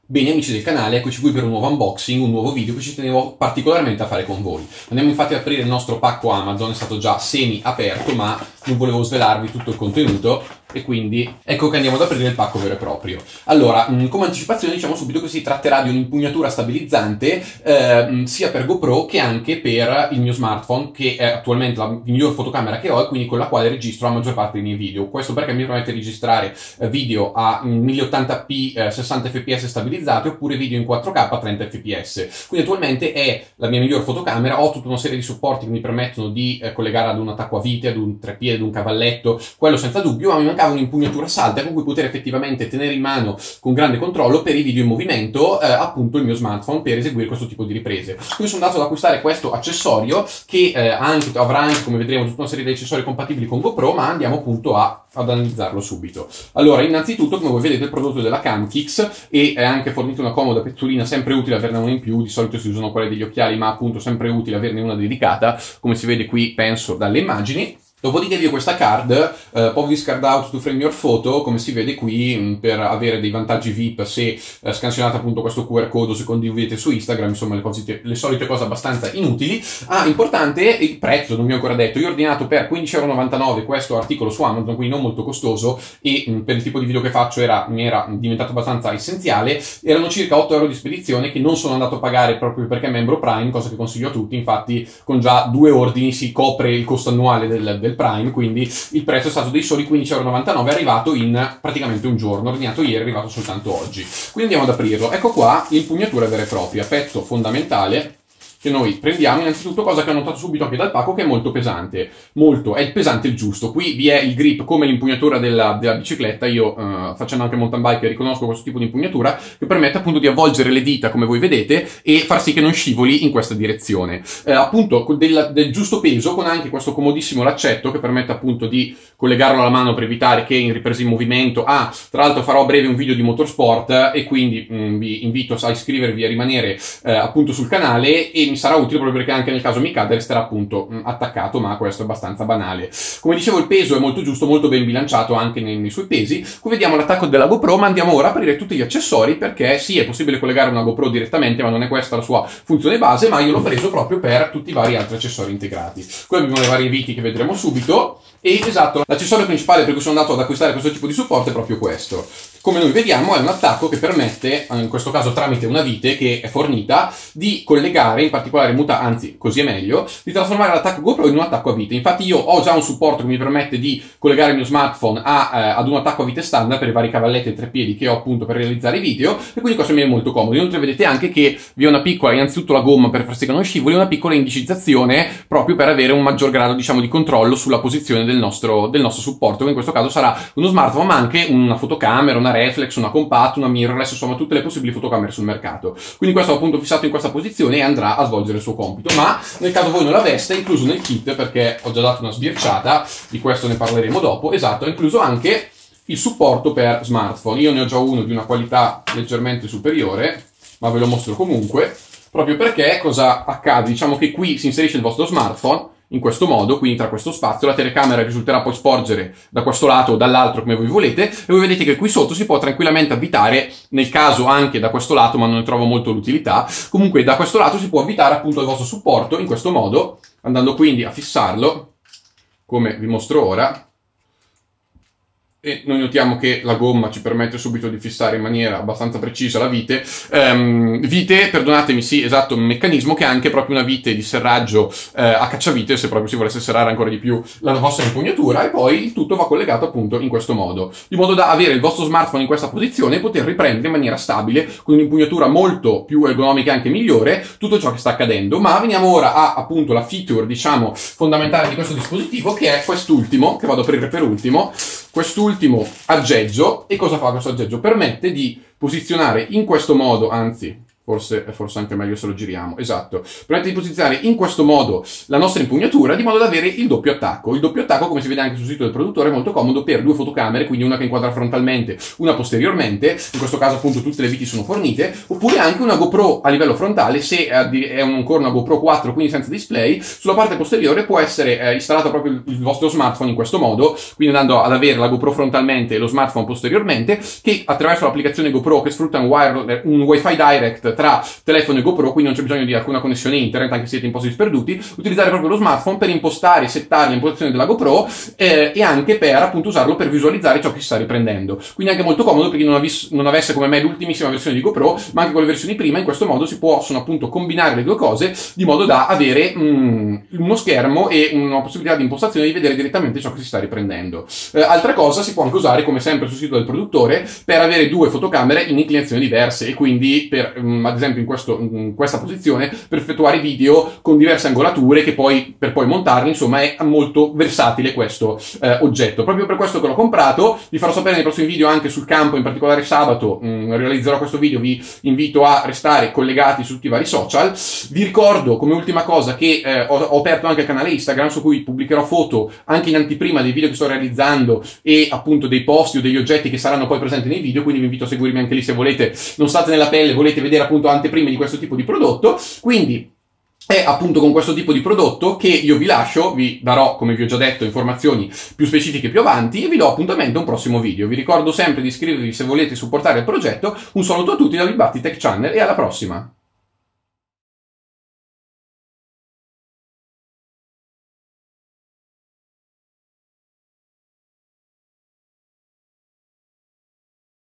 Bene amici del canale, eccoci qui per un nuovo unboxing, un nuovo video che ci tenevo particolarmente a fare con voi. Andiamo infatti ad aprire il nostro pacco Amazon, è stato già semi aperto ma non volevo svelarvi tutto il contenuto e quindi ecco che andiamo ad aprire il pacco vero e proprio. Allora, come anticipazione diciamo subito che si tratterà di un'impugnatura stabilizzante sia per GoPro che anche per il mio smartphone, che è attualmente la miglior fotocamera che ho e quindi con la quale registro la maggior parte dei miei video. Questo perché mi permette di registrare video a 1080p 60 fps stabilizzati oppure video in 4K a 30 fps. Quindi attualmente è la mia miglior fotocamera, ho tutta una serie di supporti che mi permettono di collegare ad un attacco a vite, ad un treppiede, ad un cavalletto, quello senza dubbio, ma mi mancava un'impugnatura salda con cui poter effettivamente tenere in mano con grande controllo per i video in movimento appunto il mio smartphone per eseguire questo tipo di riprese. Quindi sono andato ad acquistare questo accessorio che avrà anche, come vedremo, tutta una serie di accessori compatibili con GoPro, ma andiamo appunto ad analizzarlo subito. Allora, innanzitutto, come voi vedete, il prodotto della Camkix e è anche fornito una comoda pezzolina, sempre utile averne una in più. Di solito si usano quelle degli occhiali, ma appunto sempre utile averne una dedicata, come si vede qui, penso, dalle immagini. Dopodiché vi ho questa card, Povis Card Out to Frame Your Photo, come si vede qui, per avere dei vantaggi VIP se scansionate appunto questo QR code o se condividete su Instagram, insomma le solite cose abbastanza inutili. Importante il prezzo, non vi ho ancora detto, io ho ordinato per 15,99 € questo articolo su Amazon, quindi non molto costoso e per il tipo di video che faccio mi era diventato abbastanza essenziale. Erano circa 8 € di spedizione che non sono andato a pagare proprio perché è membro Prime, cosa che consiglio a tutti, infatti con già 2 ordini si copre il costo annuale del Prime, quindi il prezzo è stato dei soli 15,99 €, è arrivato in praticamente un giorno, ordinato ieri, è arrivato soltanto oggi. Quindi andiamo ad aprirlo. Ecco qua l'impugnatura vera e propria, pezzo fondamentale che noi prendiamo. Innanzitutto, cosa che ho notato subito anche dal pacco, che è molto pesante, è il pesante il giusto. Qui vi è il grip come l'impugnatura della bicicletta. Io facendo anche mountain bike riconosco questo tipo di impugnatura che permette appunto di avvolgere le dita come voi vedete e far sì che non scivoli in questa direzione, appunto del giusto peso, con anche questo comodissimo laccetto che permette appunto di collegarlo alla mano per evitare che in riprese in movimento tra l'altro farò a breve un video di motorsport e quindi vi invito a iscrivervi, a rimanere appunto sul canale, e mi sarà utile proprio perché anche nel caso mi cada resterà appunto attaccato, ma questo è abbastanza banale. Come dicevo, il peso è molto giusto, molto ben bilanciato anche nei suoi pesi. Qui vediamo l'attacco della GoPro, ma andiamo ora a aprire tutti gli accessori, perché sì, è possibile collegare una GoPro direttamente, ma non è questa la sua funzione base, ma io l'ho preso proprio per tutti i vari altri accessori integrati. Qui abbiamo le varie viti che vedremo subito, e esatto, l'accessorio principale per cui sono andato ad acquistare questo tipo di supporto è proprio questo. Come noi vediamo è un attacco che permette, in questo caso tramite una vite che è fornita, di collegare, in particolare anzi così è meglio, di trasformare l'attacco GoPro in un attacco a vite. Infatti io ho già un supporto che mi permette di collegare il mio smartphone ad un attacco a vite standard per i vari cavalletti e treppiedi che ho appunto per realizzare i video, e quindi questo mi è molto comodo. Inoltre vedete anche che vi è una piccola, innanzitutto la gomma per far sì che non scivoli, una piccola indicizzazione proprio per avere un maggior grado, diciamo, di controllo sulla posizione del nostro supporto, che in questo caso sarà uno smartphone ma anche una fotocamera, una reflex, una compact, una mirrorless, insomma tutte le possibili fotocamere sul mercato. Quindi questo è appunto fissato in questa posizione e andrà a svolgere il suo compito, ma nel caso voi non l'aveste, è incluso nel kit, perché ho già dato una sbirciata, di questo ne parleremo dopo. Esatto, è incluso anche il supporto per smartphone. Io ne ho già uno di una qualità leggermente superiore, ma ve lo mostro comunque, proprio perché cosa accade? Diciamo che qui si inserisce il vostro smartphone in questo modo, quindi tra questo spazio, la telecamera risulterà poi sporgere da questo lato o dall'altro come voi volete, e voi vedete che qui sotto si può tranquillamente avvitare, nel caso anche da questo lato, ma non ne trovo molto l'utilità, comunque da questo lato si può avvitare appunto il vostro supporto in questo modo, andando quindi a fissarlo, come vi mostro ora. E noi notiamo che la gomma ci permette subito di fissare in maniera abbastanza precisa la vite. Vite, perdonatemi, sì, esatto, un meccanismo che è anche proprio una vite di serraggio a cacciavite, se proprio si volesse serrare ancora di più la vostra impugnatura, e poi il tutto va collegato appunto in questo modo, di modo da avere il vostro smartphone in questa posizione e poter riprendere in maniera stabile, con un'impugnatura molto più ergonomica e anche migliore, tutto ciò che sta accadendo. Ma veniamo ora a appunto la feature, diciamo, fondamentale di questo dispositivo, che è quest'ultimo, che vado ad aprire per ultimo. Quest'ultimo aggeggio, e cosa fa questo aggeggio? Permette di posizionare in questo modo, anzi forse anche meglio se lo giriamo, esatto. Permette di posizionare in questo modo la nostra impugnatura di modo da avere il doppio attacco. Il doppio attacco, come si vede anche sul sito del produttore, è molto comodo per due fotocamere, quindi una che inquadra frontalmente, una posteriormente, in questo caso appunto tutte le viti sono fornite, oppure anche una GoPro a livello frontale, se è ancora una GoPro 4, quindi senza display, sulla parte posteriore può essere installato proprio il vostro smartphone in questo modo, quindi andando ad avere la GoPro frontalmente e lo smartphone posteriormente, che attraverso l'applicazione GoPro che sfrutta un Wi-Fi direct tra telefono e GoPro, quindi non c'è bisogno di alcuna connessione internet, anche se siete in posti sperduti, utilizzare proprio lo smartphone per impostare e settare l'impostazione della GoPro e anche per appunto usarlo per visualizzare ciò che si sta riprendendo. Quindi anche molto comodo per chi non avesse come me l'ultimissima versione di GoPro, ma anche con le versioni prima. In questo modo si possono appunto combinare le due cose di modo da avere uno schermo e una possibilità di impostazione di vedere direttamente ciò che si sta riprendendo. Altra cosa, si può anche usare, come sempre sul sito del produttore, per avere due fotocamere in inclinazioni diverse e quindi per, ad esempio in questa posizione, per effettuare video con diverse angolature che per poi montarli. Insomma, è molto versatile questo oggetto. Proprio per questo che l'ho comprato. Vi farò sapere nei prossimi video anche sul campo, in particolare sabato realizzerò questo video. Vi invito a restare collegati su tutti i vari social. Vi ricordo come ultima cosa che ho aperto anche il canale Instagram, su cui pubblicherò foto anche in anteprima dei video che sto realizzando e appunto dei posti o degli oggetti che saranno poi presenti nei video, quindi vi invito a seguirmi anche lì se volete, non state nella pelle, volete vedere appunto anteprime di questo tipo di prodotto. Quindi è appunto con questo tipo di prodotto che io vi lascio, vi darò, come vi ho già detto, informazioni più specifiche più avanti e vi do appuntamento a un prossimo video. Vi ricordo sempre di iscrivervi se volete supportare il progetto. Un saluto a tutti da Bill Batti Tech Channel e alla prossima!